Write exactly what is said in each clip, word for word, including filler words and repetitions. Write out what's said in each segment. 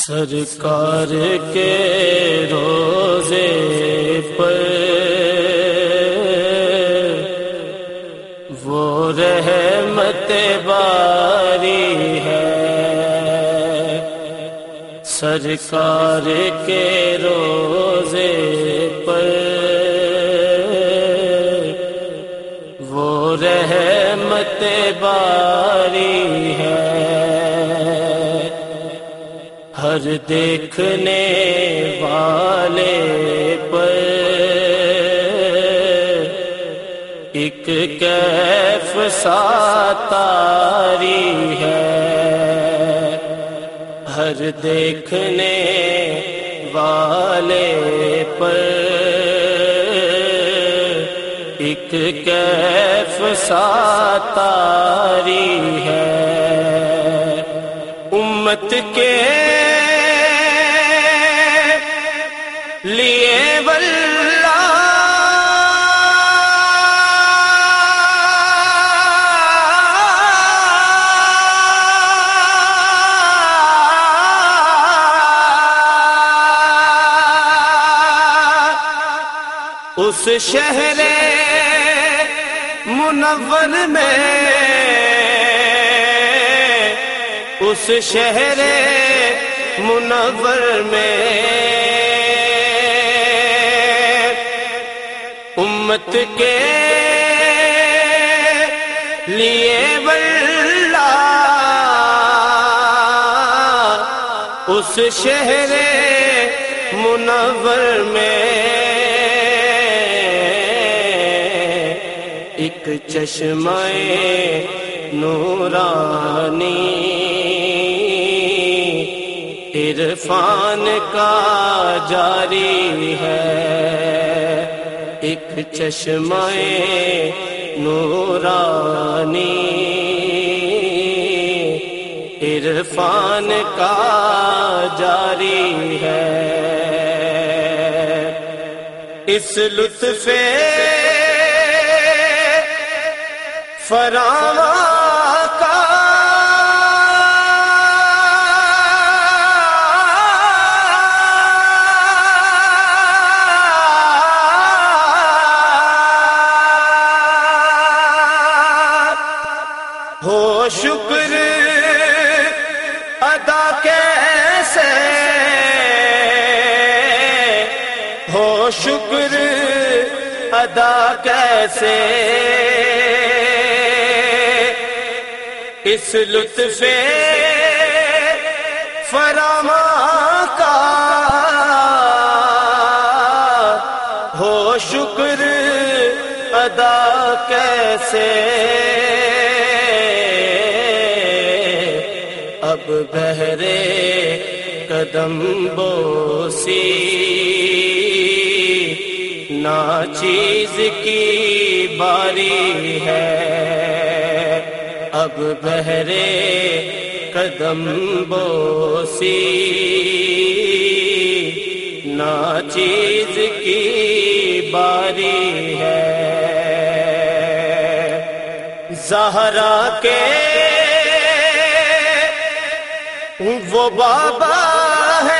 سرکار کے روزے پر وہ رحمت باری ہے، سرکار کے روزے پر وہ رحمت باری ہے، ہر دیکھنے والے پر ایک کیف ساتاری ہے، ہر دیکھنے والے پر ایک کیف ساتاری ہے، امت کے لیے واللہ اس شہر منور میں، اس شہر منور میں امت کے لیے واللہ اس شہر منور میں ایک چشمہ نورانی عرفان کا جاری ہے، ایک چشمہ نورانی عرفان کا جاری ہے، اس لطف فراواں کا ہو شکر ادا کیسے، ہو شکر ادا کیسے اس لطف فراواں کا، ہو شکر ادا کیسے اب بہرے قدم بوسی ناچیز کی باری ہے، اب بہرے قدم بوسی ناچیز کی باری ہے، زہرا کے وہ بابا ہے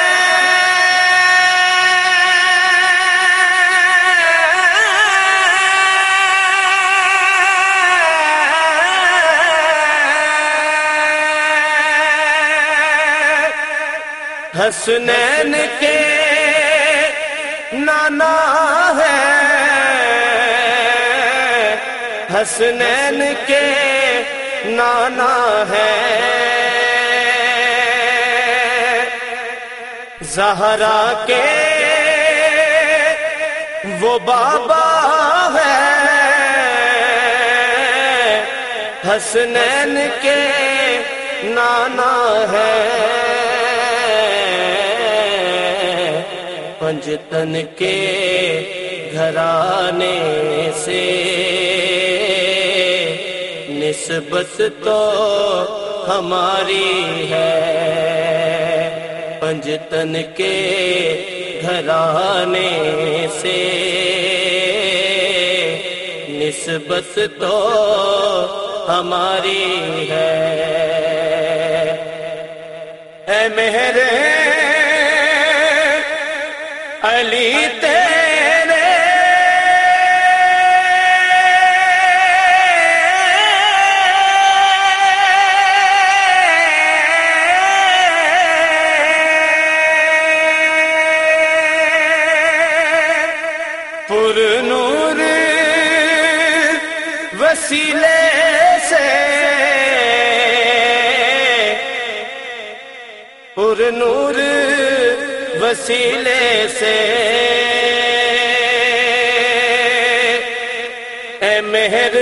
حسنین کے نانا ہے، حسنین کے نانا ہے، زہرا کے وہ بابا ہے، حسنین کے نانا ہے، پنجتن کے گھرانے سے نسبت تو ہماری ہے، پنجتن کے گھرانے سے نسبت تو ہماری ہے، مہر علی تیرے پر نور وسیلے سے پر نور وسیلے سے اے مہر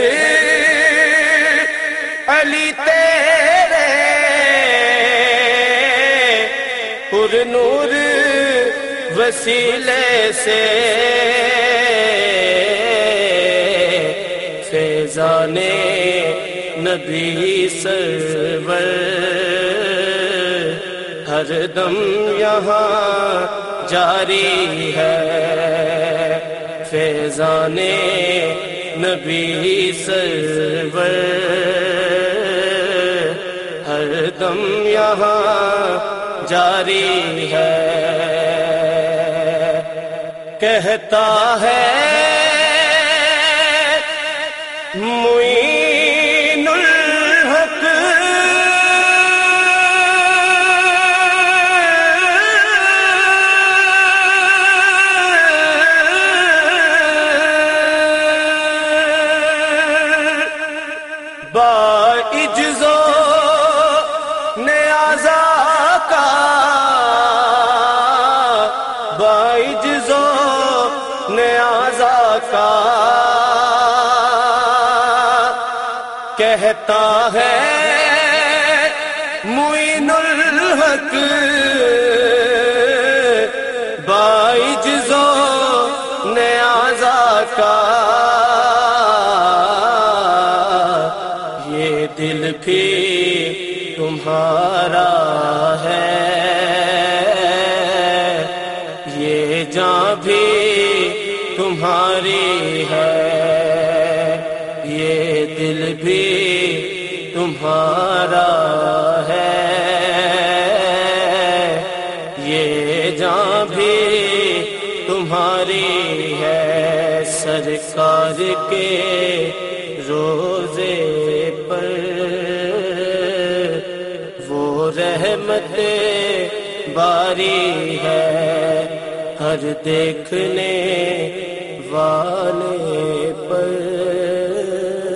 علی تیرے پر نور وسیلے سے فیضان نبی سرور ہر دم یہاں جاری ہے فیضان نبی سرور ہر دم یہاں جاری ہے کہتا ہے معین الحق باعجز و نیازا کا باعجز و نیازا کا کہتا ہے معین الحق باعجز و نیازا کا یہ دل بھی تمہارا ہے یہ جاں بھی تمہاری ہے یہ دل بھی تمہارا ہے یہ جاں بھی تمہاری ہے سرکار کے روزے پر وہ رحمت باری ہے ہر دیکھنے والے پر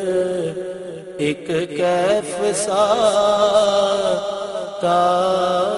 ایک کیف سا